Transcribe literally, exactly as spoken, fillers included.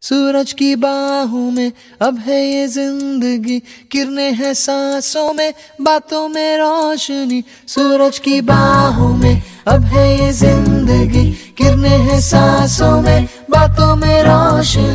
सूरज की बाहों में अब है ये जिंदगी, किरणें हैं सांसों में, बातों में रोशनी। सूरज की बाहों में अब है ये जिंदगी, किरणें हैं सांसों में, बातों में रोशनी।